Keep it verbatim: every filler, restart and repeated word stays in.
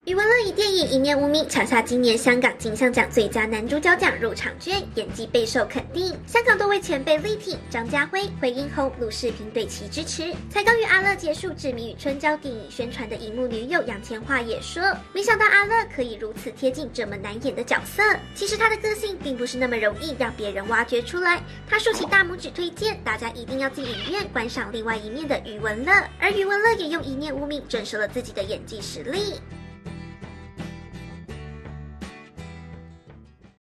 余文乐以电影《一念无名》抢下今年香港金像奖最佳男主角奖入场券，演技备受肯定。香港多位前辈力挺，张家辉、惠英红、陆世平对其支持。才刚与阿乐结束《志明与春娇》电影宣传的荧幕女友杨千嬅也说，没想到阿乐可以如此贴近这么难演的角色。其实他的个性并不是那么容易让别人挖掘出来。他竖起大拇指推荐大家一定要进影院观赏另外一面的余文乐，而余文乐也用《一念无名》证实了自己的演技实力。